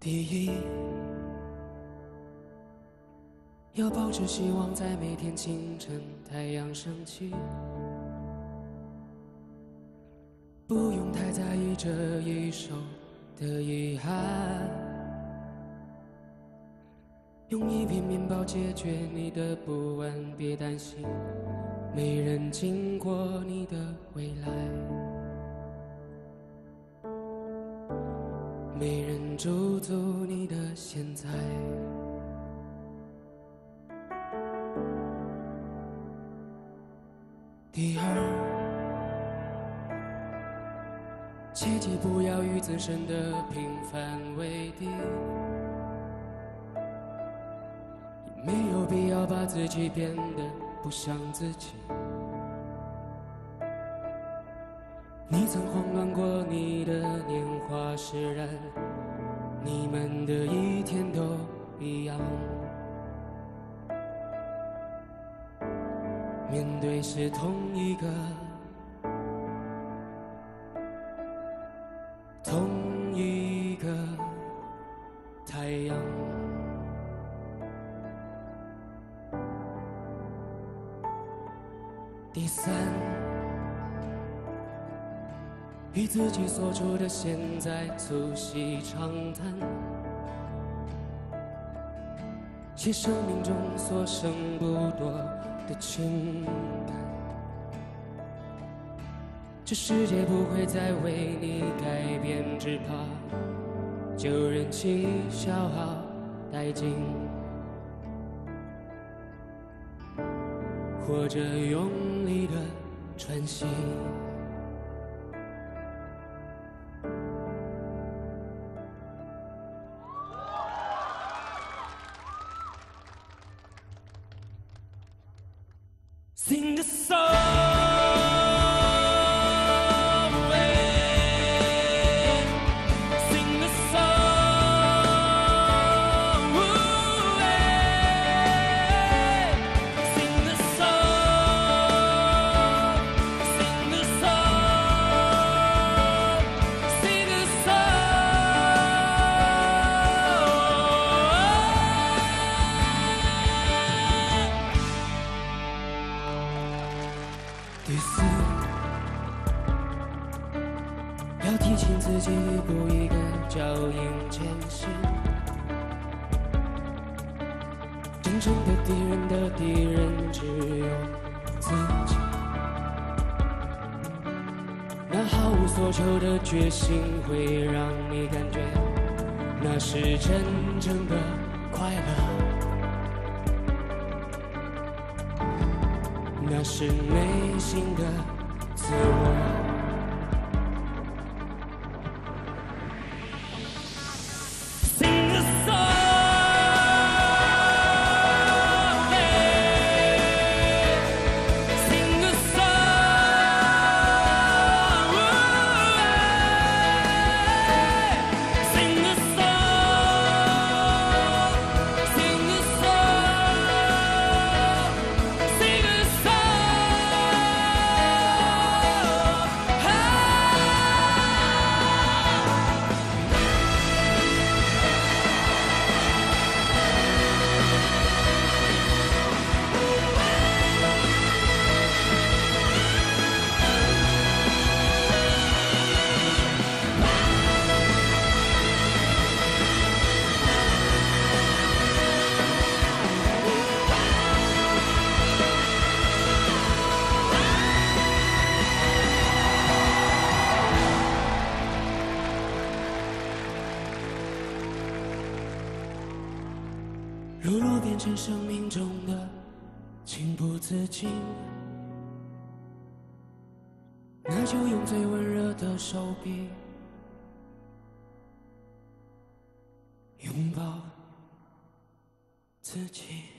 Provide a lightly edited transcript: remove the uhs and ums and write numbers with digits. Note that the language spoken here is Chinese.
第一，要保持希望，在每天清晨太阳升起，不用太在意这一生的遗憾，用一片面包解决你的不安，别担心，没人经过你的未来，没人驻足你的现在。第二，切记不要与自身的平凡为敌，也没有必要把自己变得不像自己。你曾慌乱过你的年华释然，你们的一天都一样，面对是同一个太阳。第三，与自己所处的现在促膝长谈，写生命中所剩不多的情感，这世界不会再为你改变，只怕旧人气消耗殆尽，或者用力的喘息。Sing a song, sing a song, sing a song, sing a song, sing a song。第四，要提醒自己一步一个脚印前行，真正的敌人的敌人只有自己，那毫无所求的决心会让你感觉那是真正的快乐，那是内心的自我。Sing a song, sing a song, sing a song, sing a song, sing a如若变成生命中的情不自禁，那就用最温热的手臂拥抱自己。